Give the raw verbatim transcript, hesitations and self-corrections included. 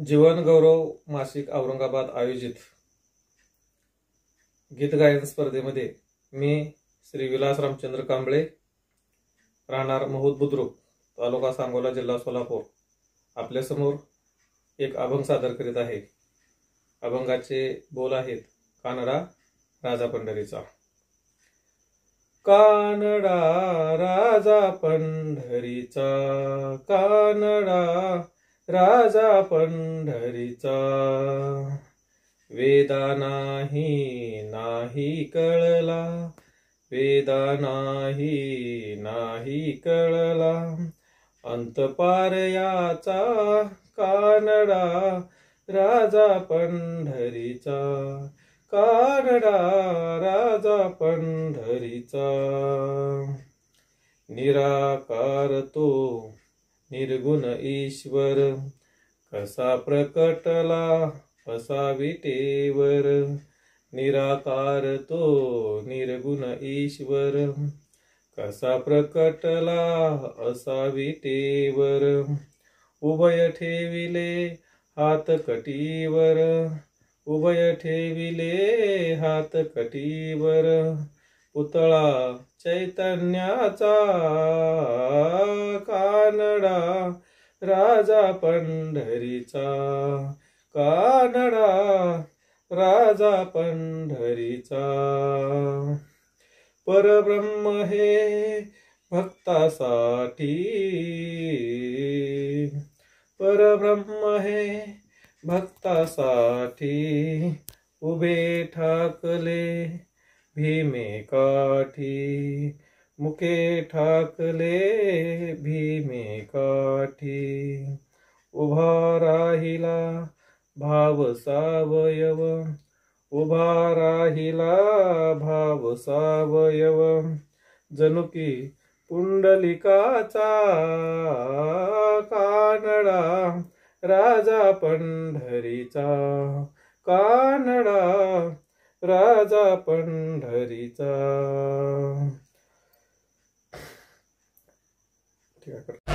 जीवन गौरव मासिक औरंगाबाद आयोजित गीत गायन स्पर्धेमध्ये मी श्री विलास रामचंद्र कांबळे राहणार महूद बुद्रुक तालुका सांगोला जिल्हा सोलापूर आपल्या समोर एक अभंग सादर करीत आहे। अभंगाचे बोल आहेत कानडा राजा पंढरीचा। कानडा राजा पंढरीचा, कानडा राजा पंढरीचा, वेदा नाही नाही कळला, वेदा नाही नाही कळला, अंतपार याचा कानडा राजा पंढरीचा, कानडा राजा पंढरीचा। निराकार तो निर्गुण ईश्वर, कसा प्रकटला असा विटेवर, निराकार तो निर्गुण ईश्वर, कसा प्रकटला असा विटेवर, उभय ठेविले हात कटीवर, उभय ठेविले हात कटीवर, पुतळा चैतन्याचा कानडा राजा पंढरीचा, कानडा राजा पंढरीचा। परब्रह्म हे भक्तासाठी, परब्रह्म हे भक्तासाठी, उभे ठाकले भीमे काठी, मुखे ठाकले भीमे काठी, उभा राहिला भाव सावयव, उभा राहिला भाव सावयव, जनुकी पुंडलिकाचा कानडा राजा पंढरीचा, कानडा राजा पंढरीचा। ठीक आहे।